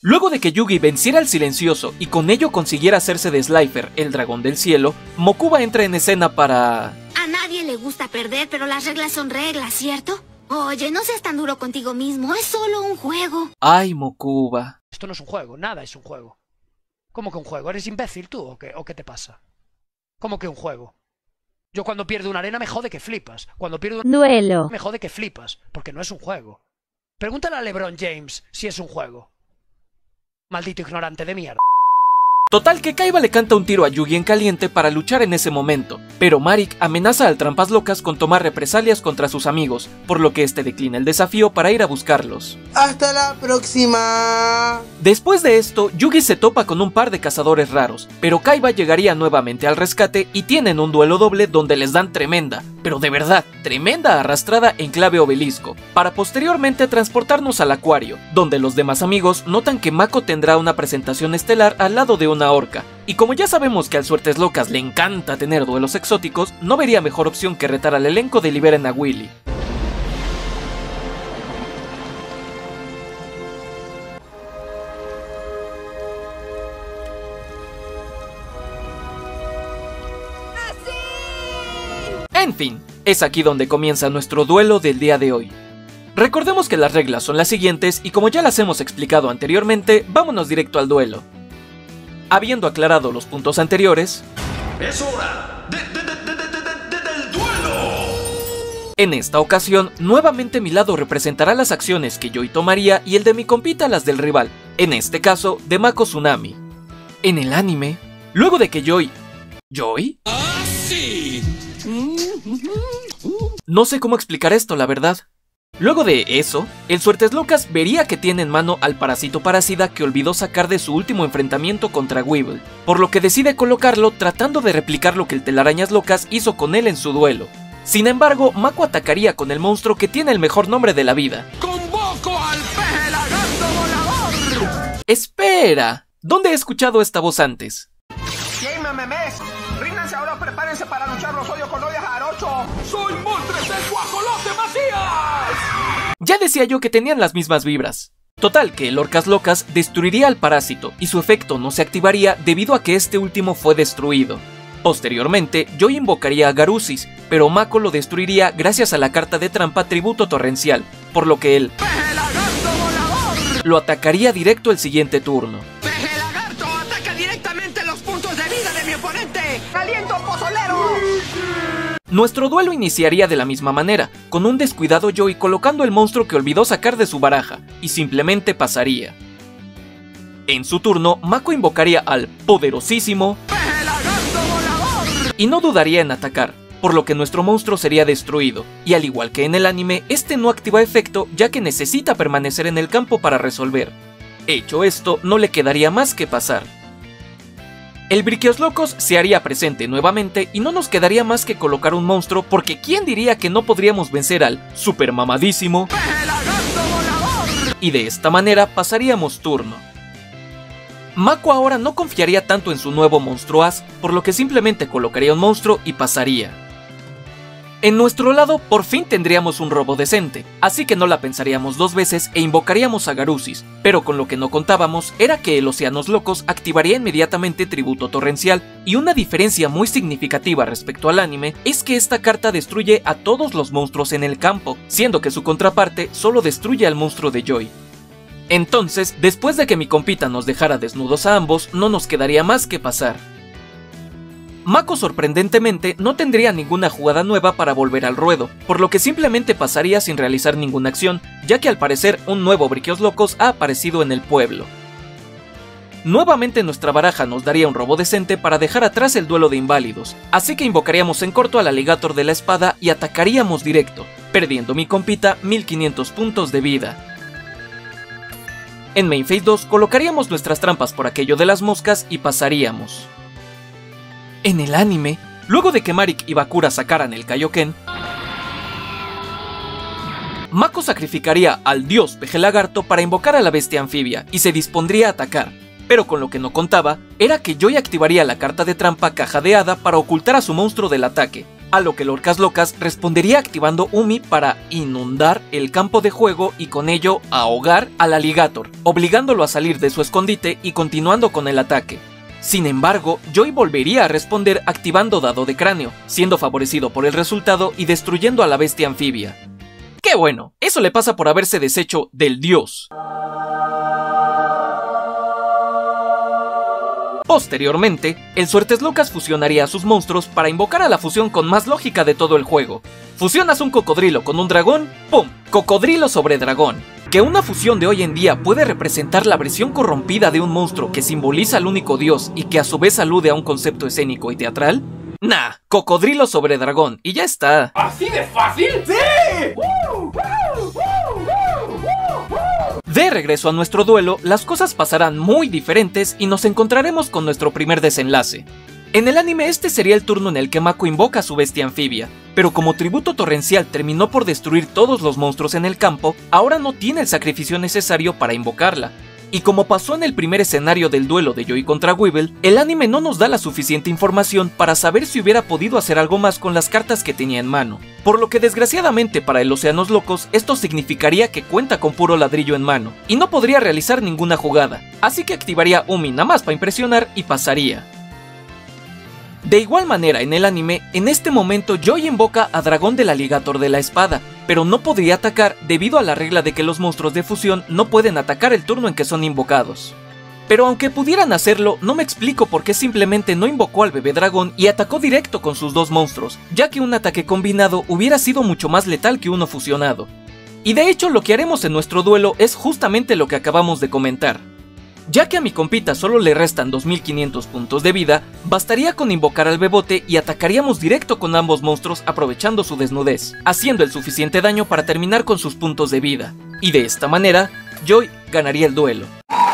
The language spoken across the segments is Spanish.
Luego de que Yugi venciera al silencioso y con ello consiguiera hacerse de Slifer, el dragón del cielo, Mokuba entra en escena para... A nadie le gusta perder, pero las reglas son reglas, ¿cierto? Oye, no seas tan duro contigo mismo, es solo un juego. Ay, Mokuba. Esto no es un juego, nada es un juego. ¿Cómo que un juego? ¿Eres imbécil tú o qué te pasa? ¿Cómo que un juego? Yo cuando pierdo una arena me jode que flipas. Cuando pierdo un duelo me jode que flipas, porque no es un juego. Pregúntale a LeBron James si es un juego. Maldito ignorante de mierda. Total que Kaiba le canta un tiro a Yugi en caliente para luchar en ese momento, pero Marik amenaza al Trampas Locas con tomar represalias contra sus amigos, por lo que este declina el desafío para ir a buscarlos. ¡Hasta la próxima! Después de esto, Yugi se topa con un par de cazadores raros, pero Kaiba llegaría nuevamente al rescate y tienen un duelo doble donde les dan tremenda, pero de verdad, tremenda arrastrada en clave obelisco, para posteriormente transportarnos al acuario, donde los demás amigos notan que Mako tendrá una presentación estelar al lado de una orca, y como ya sabemos que al Suertes Locas le encanta tener duelos exóticos, no vería mejor opción que retar al elenco de Liberen a Willy. En fin, es aquí donde comienza nuestro duelo del día de hoy. Recordemos que las reglas son las siguientes y como ya las hemos explicado anteriormente, vámonos directo al duelo. Habiendo aclarado los puntos anteriores, ¡es hora del duelo! En esta ocasión, nuevamente mi lado representará las acciones que Joy tomaría y el de mi compita las del rival, en este caso de Mako Tsunami. En el anime, luego de que ¿Joy? ¡Ah, sí! No sé cómo explicar esto, la verdad. Luego de eso, el Suertes Locas vería que tiene en mano al parásito parásida que olvidó sacar de su último enfrentamiento contra Weevil, por lo que decide colocarlo tratando de replicar lo que el Telarañas Locas hizo con él en su duelo. Sin embargo, Mako atacaría con el monstruo que tiene el mejor nombre de la vida. ¡Convoco al peje lagarto volador! ¡Espera! ¿Dónde he escuchado esta voz antes? ¡Game memes! ¡Rínanse ahora, prepárense para luchar los hoyos con ollas jarocho! ¡Soy Moltres del Guajolote Macías! Ya decía yo que tenían las mismas vibras. Total que el Orcas Locas destruiría al parásito y su efecto no se activaría debido a que este último fue destruido. Posteriormente, Joy invocaría a Garusis, pero Mako lo destruiría gracias a la carta de trampa Tributo Torrencial, por lo que él lo atacaría directo el siguiente turno. ¡Peje lagarto ataca directamente los puntos de vida de mi oponente! ¡Aliento pozolero! Nuestro duelo iniciaría de la misma manera, con un descuidado Joy colocando el monstruo que olvidó sacar de su baraja, y simplemente pasaría. En su turno, Mako invocaría al poderosísimo y no dudaría en atacar, por lo que nuestro monstruo sería destruido, y al igual que en el anime, este no activa efecto ya que necesita permanecer en el campo para resolver. Hecho esto, no le quedaría más que pasar. El Briqueos Locos se haría presente nuevamente y no nos quedaría más que colocar un monstruo porque ¿quién diría que no podríamos vencer al super mamadísimo? Y de esta manera pasaríamos turno. Mako ahora no confiaría tanto en su nuevo monstruo As, por lo que simplemente colocaría un monstruo y pasaría. En nuestro lado, por fin tendríamos un robo decente, así que no la pensaríamos dos veces e invocaríamos a Garusis, pero con lo que no contábamos era que el Océanos Locos activaría inmediatamente Tributo Torrencial, y una diferencia muy significativa respecto al anime es que esta carta destruye a todos los monstruos en el campo, siendo que su contraparte solo destruye al monstruo de Joy. Entonces, después de que mi compita nos dejara desnudos a ambos, no nos quedaría más que pasar. Mako sorprendentemente no tendría ninguna jugada nueva para volver al ruedo, por lo que simplemente pasaría sin realizar ninguna acción, ya que al parecer un nuevo Briqueos Locos ha aparecido en el pueblo. Nuevamente nuestra baraja nos daría un robo decente para dejar atrás el duelo de inválidos, así que invocaríamos en corto al Alligator de la espada y atacaríamos directo, perdiendo mi compita 1500 puntos de vida. En Main Phase 2 colocaríamos nuestras trampas por aquello de las moscas y pasaríamos. En el anime, luego de que Marik y Bakura sacaran el Kaioken, Mako sacrificaría al dios peje lagarto para invocar a la bestia anfibia y se dispondría a atacar, pero con lo que no contaba era que Joy activaría la carta de trampa Caja de Hada para ocultar a su monstruo del ataque, A lo que Lorcas Locas respondería activando Umi para inundar el campo de juego y con ello ahogar al Alligator, obligándolo a salir de su escondite y continuando con el ataque. Sin embargo, Joy volvería a responder activando Dado de Cráneo, siendo favorecido por el resultado y destruyendo a la bestia anfibia. ¡Qué bueno! Eso le pasa por haberse deshecho del dios. Posteriormente, el Suertes Locas fusionaría a sus monstruos para invocar a la fusión con más lógica de todo el juego. Fusionas un cocodrilo con un dragón, ¡pum! Cocodrilo sobre dragón. ¿Que una fusión de hoy en día puede representar la versión corrompida de un monstruo que simboliza al único dios y que a su vez alude a un concepto escénico y teatral? Nah, cocodrilo sobre dragón, y ya está. ¿Así de fácil? ¡Sí! De regreso a nuestro duelo, las cosas pasarán muy diferentes y nos encontraremos con nuestro primer desenlace. En el anime este sería el turno en el que Mako invoca a su bestia anfibia, pero como tributo torrencial terminó por destruir todos los monstruos en el campo, ahora no tiene el sacrificio necesario para invocarla. Y como pasó en el primer escenario del duelo de Joy contra Weevil, el anime no nos da la suficiente información para saber si hubiera podido hacer algo más con las cartas que tenía en mano. Por lo que desgraciadamente para el Océanos Locos, esto significaría que cuenta con puro ladrillo en mano, y no podría realizar ninguna jugada, así que activaría Umi nada más para impresionar y pasaría. De igual manera en el anime, en este momento Joy invoca a Dragón del Alligator de la Espada, pero no podría atacar debido a la regla de que los monstruos de fusión no pueden atacar el turno en que son invocados. Pero aunque pudieran hacerlo, no me explico por qué simplemente no invocó al bebé dragón y atacó directo con sus dos monstruos, ya que un ataque combinado hubiera sido mucho más letal que uno fusionado. Y de hecho lo que haremos en nuestro duelo es justamente lo que acabamos de comentar. Ya que a mi compita solo le restan 2500 puntos de vida, bastaría con invocar al bebote y atacaríamos directo con ambos monstruos aprovechando su desnudez, haciendo el suficiente daño para terminar con sus puntos de vida. Y de esta manera, Joy ganaría el duelo.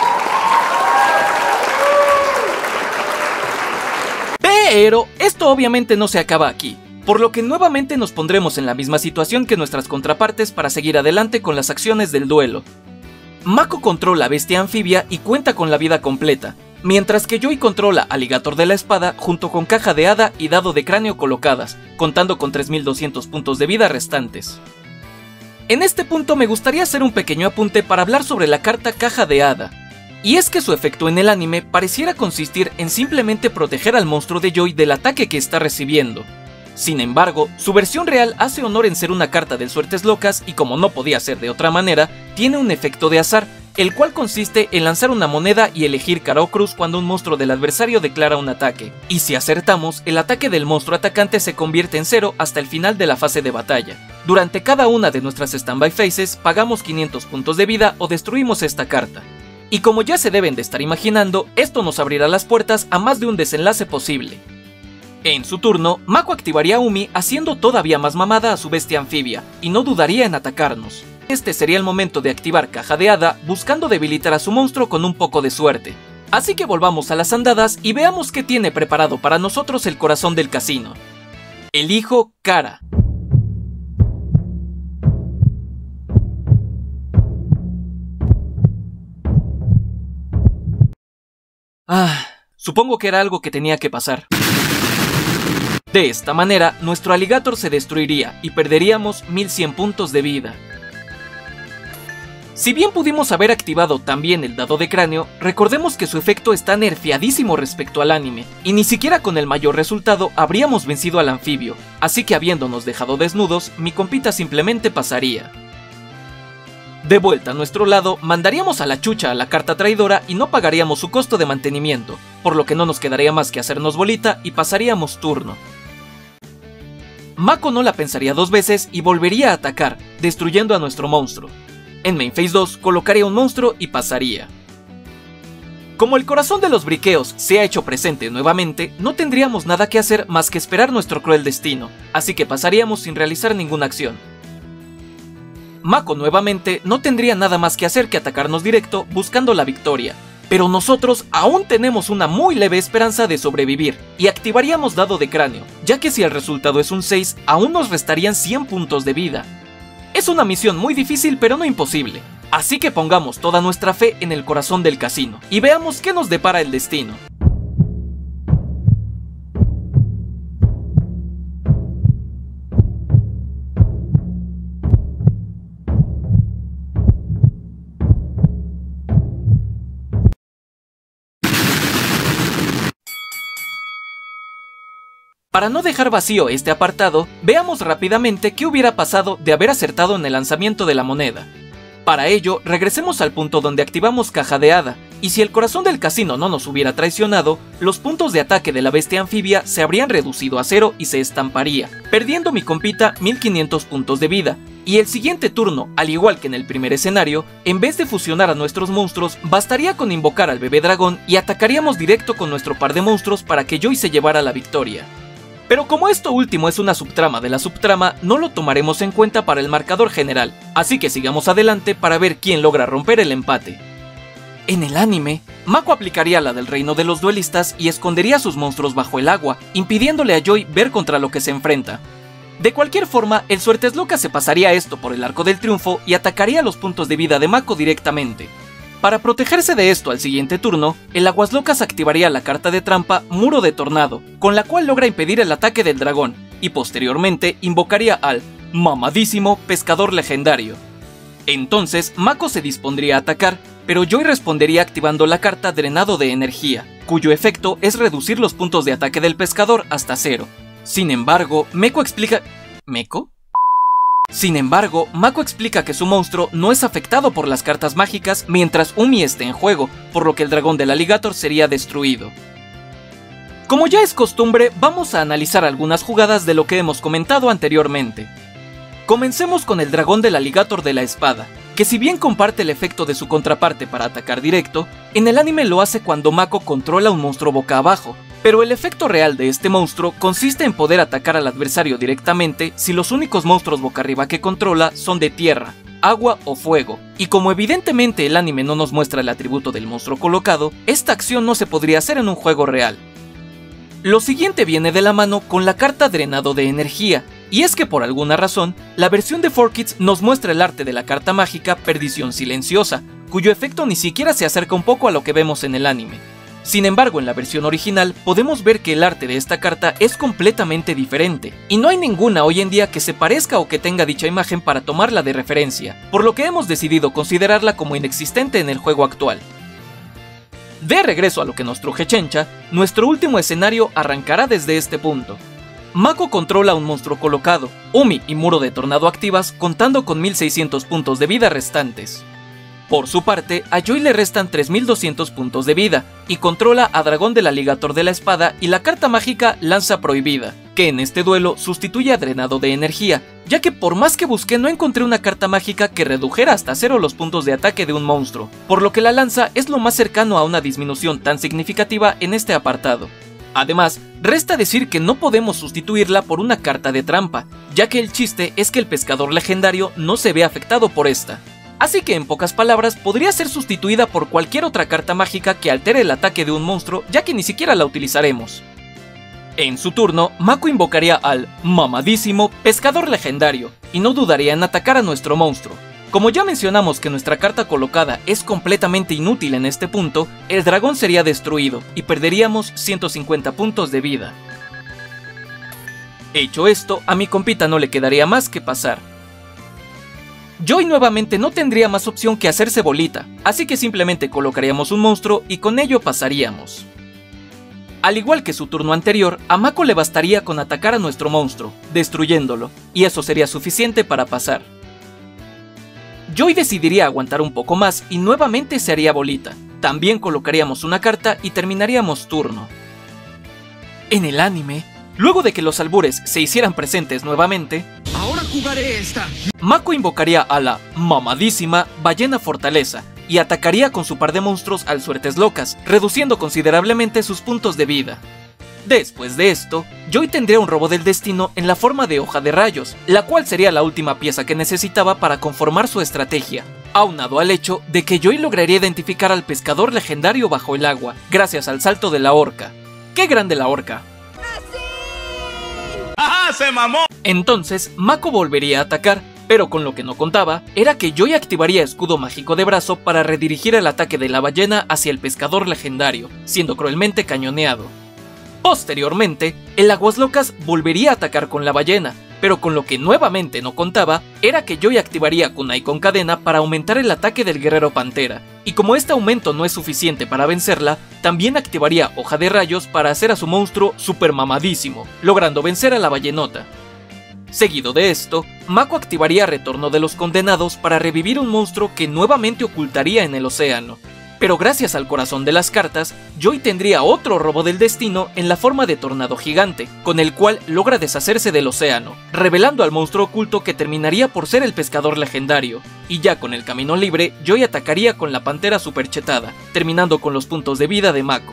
Pero esto obviamente no se acaba aquí, por lo que nuevamente nos pondremos en la misma situación que nuestras contrapartes para seguir adelante con las acciones del duelo. Mako controla a bestia anfibia y cuenta con la vida completa, mientras que Joy controla Alligator de la Espada junto con caja de hada y dado de cráneo colocadas, contando con 3200 puntos de vida restantes. En este punto me gustaría hacer un pequeño apunte para hablar sobre la carta caja de hada, y es que su efecto en el anime pareciera consistir en simplemente proteger al monstruo de Joy del ataque que está recibiendo. Sin embargo, su versión real hace honor en ser una carta del Suertes Locas y como no podía ser de otra manera, tiene un efecto de azar, el cual consiste en lanzar una moneda y elegir cara o cruz cuando un monstruo del adversario declara un ataque. Y si acertamos, el ataque del monstruo atacante se convierte en 0 hasta el final de la fase de batalla. Durante cada una de nuestras standby phases, pagamos 500 puntos de vida o destruimos esta carta. Y como ya se deben de estar imaginando, esto nos abrirá las puertas a más de un desenlace posible. En su turno, Mako activaría a Umi haciendo todavía más mamada a su bestia anfibia, y no dudaría en atacarnos. Este sería el momento de activar Caja de Hada, buscando debilitar a su monstruo con un poco de suerte. Así que volvamos a las andadas y veamos qué tiene preparado para nosotros el corazón del casino. Elijo cara. Supongo que era algo que tenía que pasar. De esta manera, nuestro Alligator se destruiría y perderíamos 1100 puntos de vida. Si bien pudimos haber activado también el dado de cráneo, recordemos que su efecto está nerfeadísimo respecto al anime, y ni siquiera con el mayor resultado habríamos vencido al anfibio, así que habiéndonos dejado desnudos, mi compita simplemente pasaría. De vuelta a nuestro lado, mandaríamos a la chucha a la carta traidora y no pagaríamos su costo de mantenimiento, por lo que no nos quedaría más que hacernos bolita y pasaríamos turno. Mako no la pensaría dos veces y volvería a atacar, destruyendo a nuestro monstruo. En Main Phase 2 colocaría un monstruo y pasaría. Como el corazón de los briqueos se ha hecho presente nuevamente, no tendríamos nada que hacer más que esperar nuestro cruel destino, así que pasaríamos sin realizar ninguna acción. Mako nuevamente no tendría nada más que hacer que atacarnos directo buscando la victoria, pero nosotros aún tenemos una muy leve esperanza de sobrevivir y activaríamos dado de cráneo, ya que si el resultado es un 6, aún nos restarían 100 puntos de vida. Es una misión muy difícil pero no imposible, así que pongamos toda nuestra fe en el corazón del casino y veamos qué nos depara el destino. Para no dejar vacío este apartado, veamos rápidamente qué hubiera pasado de haber acertado en el lanzamiento de la moneda. Para ello, regresemos al punto donde activamos Caja de Hada, y si el corazón del casino no nos hubiera traicionado, los puntos de ataque de la bestia anfibia se habrían reducido a 0 y se estamparía, perdiendo mi compita 1500 puntos de vida, y el siguiente turno, al igual que en el primer escenario, en vez de fusionar a nuestros monstruos, bastaría con invocar al bebé dragón y atacaríamos directo con nuestro par de monstruos para que Joy se llevara la victoria. Pero como esto último es una subtrama de la subtrama, no lo tomaremos en cuenta para el marcador general, así que sigamos adelante para ver quién logra romper el empate. En el anime, Mako aplicaría la del reino de los duelistas y escondería a sus monstruos bajo el agua, impidiéndole a Joy ver contra lo que se enfrenta. De cualquier forma, el Suertes-Loca se pasaría esto por el arco del triunfo y atacaría los puntos de vida de Mako directamente. Para protegerse de esto al siguiente turno, el Aguas Locas activaría la carta de trampa Muro de Tornado, con la cual logra impedir el ataque del dragón, y posteriormente invocaría al mamadísimo Pescador Legendario. Entonces, Mako se dispondría a atacar, pero Joy respondería activando la carta Drenado de Energía, cuyo efecto es reducir los puntos de ataque del pescador hasta 0. Sin embargo, Mako explica que su monstruo no es afectado por las cartas mágicas mientras Umi esté en juego, por lo que el dragón del Alligator sería destruido. Como ya es costumbre, vamos a analizar algunas jugadas de lo que hemos comentado anteriormente. Comencemos con el dragón del Alligator de la espada, que si bien comparte el efecto de su contraparte para atacar directo, en el anime lo hace cuando Mako controla un monstruo boca abajo, pero el efecto real de este monstruo consiste en poder atacar al adversario directamente si los únicos monstruos boca arriba que controla son de tierra, agua o fuego, y como evidentemente el anime no nos muestra el atributo del monstruo colocado, esta acción no se podría hacer en un juego real. Lo siguiente viene de la mano con la carta Drenado de Energía, y es que por alguna razón, la versión de 4Kids nos muestra el arte de la carta mágica Perdición Silenciosa, cuyo efecto ni siquiera se acerca un poco a lo que vemos en el anime. Sin embargo, en la versión original podemos ver que el arte de esta carta es completamente diferente, y no hay ninguna hoy en día que se parezca o que tenga dicha imagen para tomarla de referencia, por lo que hemos decidido considerarla como inexistente en el juego actual. De regreso a lo que nos truje Chencha, nuestro último escenario arrancará desde este punto. Mako controla a un monstruo colocado, Umi y Muro de Tornado activas contando con 1600 puntos de vida restantes. Por su parte, a Joy le restan 3200 puntos de vida, y controla a Dragón del Alligator de la Espada y la carta mágica Lanza Prohibida, que en este duelo sustituye a Drenado de Energía, ya que por más que busqué no encontré una carta mágica que redujera hasta 0 los puntos de ataque de un monstruo, por lo que la lanza es lo más cercano a una disminución tan significativa en este apartado. Además, resta decir que no podemos sustituirla por una carta de trampa, ya que el chiste es que el pescador legendario no se ve afectado por esta. Así que en pocas palabras podría ser sustituida por cualquier otra carta mágica que altere el ataque de un monstruo, ya que ni siquiera la utilizaremos. En su turno, Mako invocaría al mamadísimo Pescador Legendario, y no dudaría en atacar a nuestro monstruo. Como ya mencionamos que nuestra carta colocada es completamente inútil en este punto, el dragón sería destruido y perderíamos 150 puntos de vida. Hecho esto, a mi compita no le quedaría más que pasar. Joy nuevamente no tendría más opción que hacerse bolita, así que simplemente colocaríamos un monstruo y con ello pasaríamos. Al igual que su turno anterior, a Mako le bastaría con atacar a nuestro monstruo, destruyéndolo, y eso sería suficiente para pasar. Joy decidiría aguantar un poco más y nuevamente se haría bolita. También colocaríamos una carta y terminaríamos turno. En el anime, luego de que los albures se hicieran presentes nuevamente, Ahora jugaré esta. Mako invocaría a la mamadísima Ballena Fortaleza y atacaría con su par de monstruos al Suertes-Locas, reduciendo considerablemente sus puntos de vida. Después de esto, Joy tendría un robo del destino en la forma de hoja de rayos, la cual sería la última pieza que necesitaba para conformar su estrategia, aunado al hecho de que Joy lograría identificar al pescador legendario bajo el agua, gracias al salto de la orca. ¡Qué grande la orca! ¡Ajá, se mamó! Entonces, Mako volvería a atacar, pero con lo que no contaba era que Joy activaría escudo mágico de brazo para redirigir el ataque de la ballena hacia el pescador legendario, siendo cruelmente cañoneado. Posteriormente, el Aguas Locas volvería a atacar con la ballena, pero con lo que nuevamente no contaba era que Joy activaría Kunai con cadena para aumentar el ataque del guerrero pantera, y como este aumento no es suficiente para vencerla, también activaría Hoja de Rayos para hacer a su monstruo super mamadísimo, logrando vencer a la ballenota. Seguido de esto, Mako activaría Retorno de los Condenados para revivir un monstruo que nuevamente ocultaría en el océano. Pero gracias al corazón de las cartas, Joy tendría otro robo del destino en la forma de Tornado Gigante, con el cual logra deshacerse del océano, revelando al monstruo oculto que terminaría por ser el pescador legendario, y ya con el camino libre, Joy atacaría con la pantera superchetada, terminando con los puntos de vida de Mako.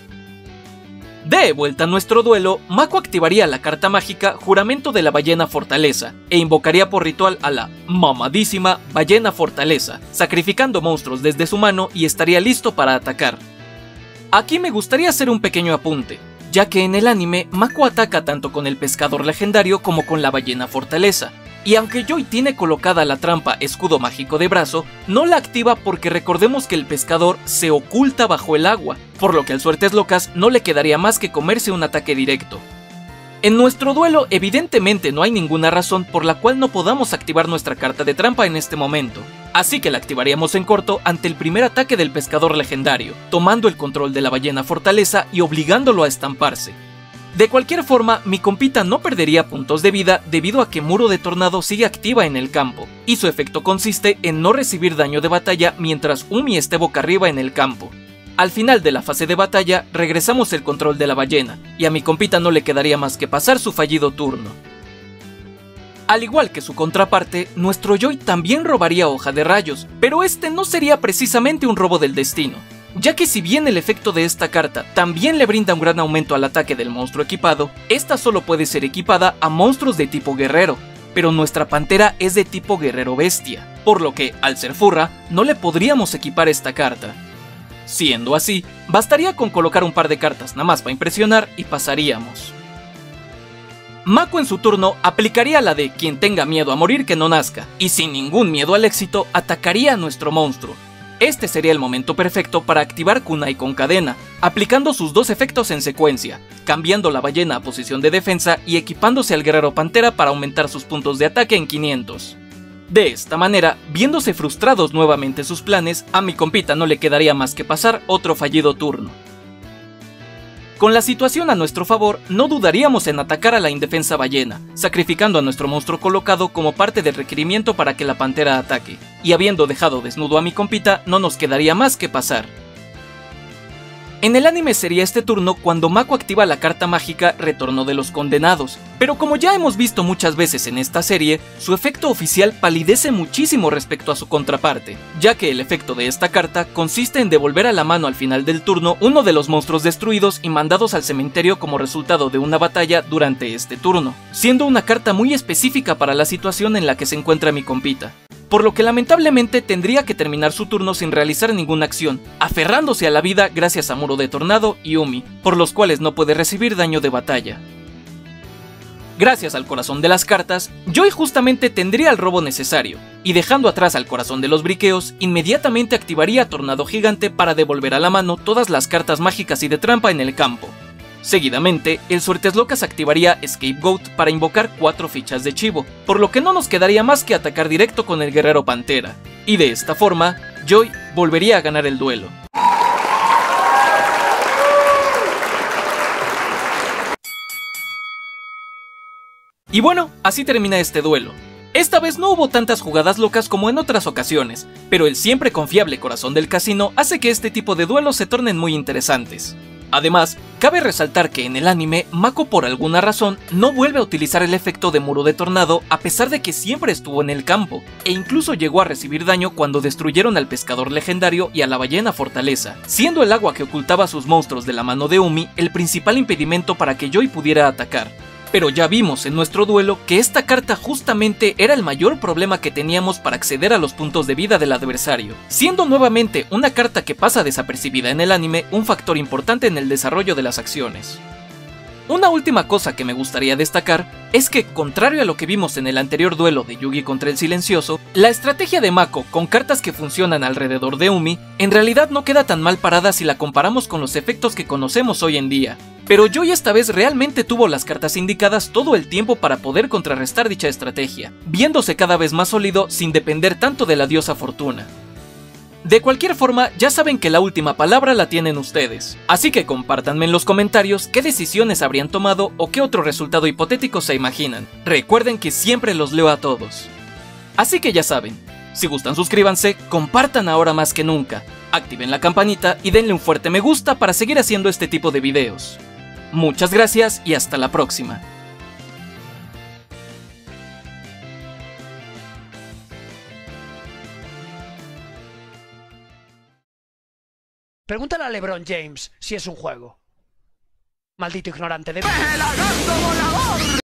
De vuelta a nuestro duelo, Mako activaría la carta mágica Juramento de la Ballena Fortaleza e invocaría por ritual a la mamadísima Ballena Fortaleza, sacrificando monstruos desde su mano y estaría listo para atacar. Aquí me gustaría hacer un pequeño apunte, ya que en el anime Mako ataca tanto con el pescador legendario como con la Ballena Fortaleza, y aunque Joy tiene colocada la trampa Escudo Mágico de Brazo, no la activa porque recordemos que el pescador se oculta bajo el agua, por lo que al Suertes Locas no le quedaría más que comerse un ataque directo. En nuestro duelo evidentemente no hay ninguna razón por la cual no podamos activar nuestra carta de trampa en este momento, así que la activaríamos en corto ante el primer ataque del pescador legendario, tomando el control de la Ballena Fortaleza y obligándolo a estamparse. De cualquier forma, mi compita no perdería puntos de vida debido a que Muro de Tornado sigue activa en el campo, y su efecto consiste en no recibir daño de batalla mientras Umi esté boca arriba en el campo. Al final de la fase de batalla, regresamos el control de la ballena, y a mi compita no le quedaría más que pasar su fallido turno. Al igual que su contraparte, nuestro Joy también robaría Hoja de Rayos, pero este no sería precisamente un robo del destino, ya que si bien el efecto de esta carta también le brinda un gran aumento al ataque del monstruo equipado, esta solo puede ser equipada a monstruos de tipo guerrero, pero nuestra pantera es de tipo guerrero bestia, por lo que, al ser furra, no le podríamos equipar esta carta. Siendo así, bastaría con colocar un par de cartas nada más para impresionar y pasaríamos. Mako en su turno aplicaría la de quien tenga miedo a morir que no nazca, y sin ningún miedo al éxito atacaría a nuestro monstruo. Este sería el momento perfecto para activar Kunai con cadena, aplicando sus dos efectos en secuencia, cambiando la ballena a posición de defensa y equipándose al guerrero pantera para aumentar sus puntos de ataque en 500. De esta manera, viéndose frustrados nuevamente sus planes, a mi compita no le quedaría más que pasar otro fallido turno. Con la situación a nuestro favor, no dudaríamos en atacar a la indefensa ballena, sacrificando a nuestro monstruo colocado como parte del requerimiento para que la pantera ataque, y habiendo dejado desnudo a mi compita, no nos quedaría más que pasar. En el anime sería este turno cuando Mako activa la carta mágica Retorno de los Condenados, pero como ya hemos visto muchas veces en esta serie, su efecto oficial palidece muchísimo respecto a su contraparte, ya que el efecto de esta carta consiste en devolver a la mano al final del turno uno de los monstruos destruidos y mandados al cementerio como resultado de una batalla durante este turno, siendo una carta muy específica para la situación en la que se encuentra mi compita. Por lo que lamentablemente tendría que terminar su turno sin realizar ninguna acción, aferrándose a la vida gracias a Muro de Tornado y Umi, por los cuales no puede recibir daño de batalla. Gracias al corazón de las cartas, Joy justamente tendría el robo necesario, y dejando atrás al corazón de los briqueos, inmediatamente activaría Tornado Gigante para devolver a la mano todas las cartas mágicas y de trampa en el campo. Seguidamente, el Suertes Locas activaría Scapegoat para invocar 4 fichas de chivo, por lo que no nos quedaría más que atacar directo con el guerrero pantera, y de esta forma, Joy volvería a ganar el duelo. Y bueno, así termina este duelo. Esta vez no hubo tantas jugadas locas como en otras ocasiones, pero el siempre confiable corazón del casino hace que este tipo de duelos se tornen muy interesantes. Además, cabe resaltar que en el anime, Mako por alguna razón no vuelve a utilizar el efecto de Muro de Tornado a pesar de que siempre estuvo en el campo, e incluso llegó a recibir daño cuando destruyeron al pescador legendario y a la ballena fortaleza, siendo el agua que ocultaba a sus monstruos de la mano de Umi el principal impedimento para que Joy pudiera atacar. Pero ya vimos en nuestro duelo que esta carta justamente era el mayor problema que teníamos para acceder a los puntos de vida del adversario, siendo nuevamente una carta que pasa desapercibida en el anime un factor importante en el desarrollo de las acciones. Una última cosa que me gustaría destacar es que, contrario a lo que vimos en el anterior duelo de Yugi contra el Silencioso, la estrategia de Mako con cartas que funcionan alrededor de Umi en realidad no queda tan mal parada si la comparamos con los efectos que conocemos hoy en día, Pero Joy esta vez realmente tuvo las cartas indicadas todo el tiempo para poder contrarrestar dicha estrategia, viéndose cada vez más sólido sin depender tanto de la diosa Fortuna. De cualquier forma, ya saben que la última palabra la tienen ustedes, así que compártanme en los comentarios qué decisiones habrían tomado o qué otro resultado hipotético se imaginan. Recuerden que siempre los leo a todos. Así que ya saben, si gustan suscríbanse, compartan ahora más que nunca, activen la campanita y denle un fuerte me gusta para seguir haciendo este tipo de videos. Muchas gracias y hasta la próxima. Pregúntale a LeBron James si es un juego. Maldito ignorante de... ¡Peje lagarto volador!